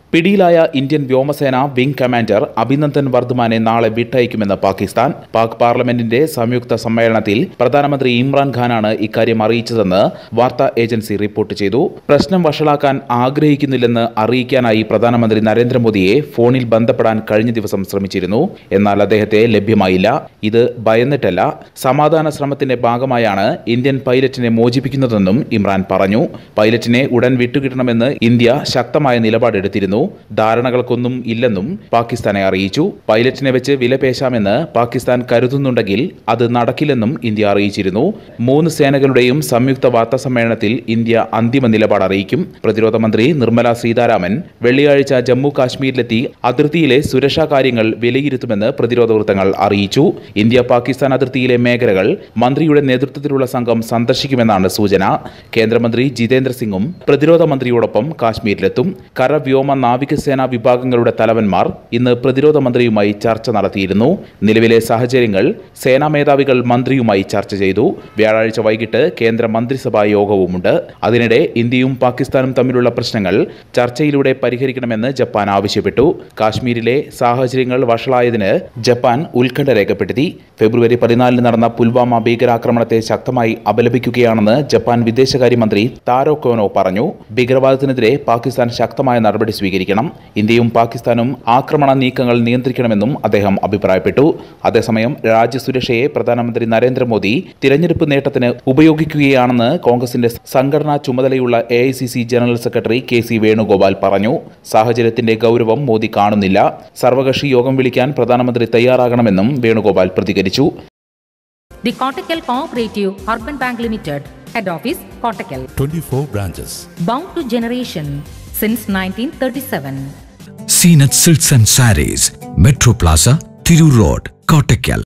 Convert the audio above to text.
പിടിയിലായ ഇന്ത്യൻ വ്യോമസേന wing commander Abhinandan വർദ്ധമാനെ നാളെ വിട്ടയക്കുമെന്ന് പാകിസ്ഥാൻ. പാക് പാർലമെന്റിന്റെ സംയുക്ത സമ്മേളനത്തിൽ പ്രധാനമന്ത്രി ഇമ്രാൻഖാനാണ് ഇക്കാര്യം അറിയിച്ചതെന്ന് വാർത്താ ഏജൻസി റിപ്പോർട്ട് ചെയ്തു. പ്രശ്നം വഷളാക്കാൻ ആഗ്രഹിക്കുന്നില്ലെന്ന് അറിയിക്കാനായി പ്രധാനമന്ത്രി നരേന്ദ്രമോദിയെ ഫോണിൽ ബന്ധപ്പെടാൻ കഴിഞ്ഞ ദിവസം ശ്രമിച്ചിരുന്നു. എന്നാൽ അദ്ദേഹത്തെ ലഭ്യമായില്ല. ഇത് ഭയന്നിട്ടല്ല, സമാധാന ശ്രമത്തിന്റെ ഭാഗമായാണ് ഇന്ത്യൻ പൈലറ്റിനെ മോചിപ്പിക്കുന്നതെന്നും ഇമ്രാൻ പറഞ്ഞു. പൈലറ്റിനെ ഉടൻ വിട്ടുകിട്ടണമെന്ന് ഇന്ത്യ ശക്തമായ നിലപാടെടുത്തിരുന്നു. ധാരണകൾക്കൊന്നും ഇല്ലെന്നും പാകിസ്ഥാനെ അറിയിച്ചു. പൈലറ്റിനെ വെച്ച് വിലപേശാമെന്ന് പാകിസ്ഥാൻ കരുതുന്നുണ്ടെങ്കിൽ അത് നടക്കില്ലെന്നും ഇന്ത്യ അറിയിച്ചിരുന്നു. 3 സേനകളുടെയും സംയുക്ത വാർത്താ സമ്മേളനത്തിൽ ഇന്ത്യ അന്തിമ നിലപാട് അറിയിക്കും. പ്രതിരോധ മന്ത്രി നിർമ്മല സീതാരാമൻ വെള്ളിയാഴ്ച ജമ്മു കാശ്മീരിലെത്തി അതിർത്തിയിലെ സുരക്ഷാ കാര്യങ്ങൾ വിലയിരുത്തുമെന്ന് പ്രതിരോധ വൃത്തങ്ങൾ അറിയിച്ചു. ഇന്ത്യ പാകിസ്ഥാൻ അതിർത്തിയിലെ മേഖലകൾ മന്ത്രിയുടെ നേതൃത്വത്തിലുള്ള സംഘം സന്ദർശിക്കുമെന്നാണ് സൂചന. കേന്ദ്രമന്ത്രി ജിതേന്ദ്ര സിംഗും പ്രതിരോധ മന്ത്രിയോടൊപ്പം കാശ്മീരിലെത്തും. കര, വ്യോമ, നാവികസേനാ വിഭാഗങ്ങളുടെ തലവന്മാർ ഇന്ന് പ്രതിരോധ മന്ത്രിയുമായി ചർച്ച നടത്തിയിരുന്നു. നിലവിലെ സാഹചര്യങ്ങൾ സേനാ മേധാവികൾ മന്ത്രിയുമായി ചർച്ച ചെയ്തു. വ്യാഴാഴ്ച വൈകിട്ട് കേന്ദ്ര മന്ത്രിസഭാ യോഗവുമുണ്ട്. അതിനിടെ ഇന്ത്യയും പാകിസ്ഥാനും തമ്മിലുള്ള പ്രശ്നങ്ങൾ ചർച്ചയിലൂടെ പരിഹരിക്കണമെന്ന് ജപ്പാൻ ആവശ്യപ്പെട്ടു. കാശ്മീരിലെ സാഹചര്യങ്ങൾ വഷളായതിന് ജപ്പാൻ ഉത്കണ്ഠ രേഖപ്പെടുത്തി. ഫെബ്രുവരി 14 നടന്ന പുൽവാമ ഭീകരാക്രമണത്തെ ശക്തമായി അപലപിക്കുകയാണെന്ന് ജപ്പാൻ വിദേശകാര്യമന്ത്രി താരോ കോനോ പറഞ്ഞു. ഭീകരവാദത്തിനെതിരെ പാകിസ്ഥാൻ ശക്തമായ നടപടി സ്വീകരിക്കണം. ഇന്ത്യയും പാകിസ്ഥാനും ആക്രമണ നീക്കങ്ങൾ നിയന്ത്രിക്കണമെന്നും അദ്ദേഹം അഭിപ്രായപ്പെട്ടു. അതേസമയം രാജ്യസുരക്ഷയെ പ്രധാനമന്ത്രി നരേന്ദ്രമോദി തിരഞ്ഞെടുപ്പ് നേട്ടത്തിന് ഉപയോഗിക്കുകയാണെന്ന് കോൺഗ്രസിന്റെ സംഘടനാ ചുമതലയുള്ള AICC general secretary KC Venugopal പറഞ്ഞു. സാഹചര്യത്തിന്റെ ഗൗരവം മോദി കാണുന്നില്ല. സർവകക്ഷി യോഗം വിളിക്കാൻ പ്രധാനമന്ത്രി തയ്യാറാകണമെന്നും വേണുഗോപാൽ പ്രതികരിച്ചു. The Kottakkal Cooperative Urban Bank Limited, Head Office, Kottakkal. 24 branches. Bound to generation since 1937. Seenat Silks and Sarees, Metro Plaza, Thiru Road, Kottakkal.